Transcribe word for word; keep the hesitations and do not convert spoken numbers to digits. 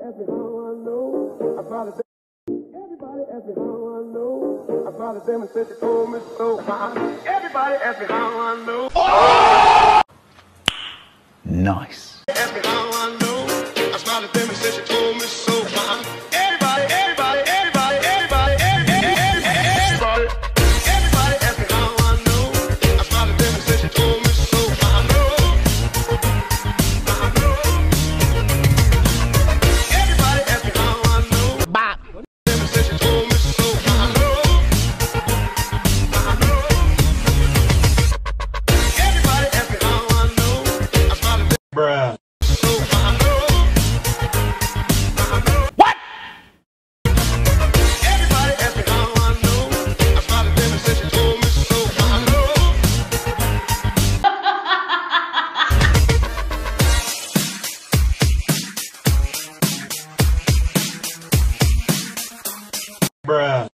ask me how I know. I probably everybody ask me how I know. I probably them and said they told me so. Everybody ask me how I know. Oh! Nice. Ask me how I know. I smiled at them and said she told me so. Everybody, everybody, everybody, everybody, everybody, everybody, everybody ask me how I know. I smiled at them and said she told me so. I know, I know. Everybody ask me how I know. Bop. Them and said she told me so. I know, I know. Everybody ask me how I know. I smiled at them. Bruh. Bruh.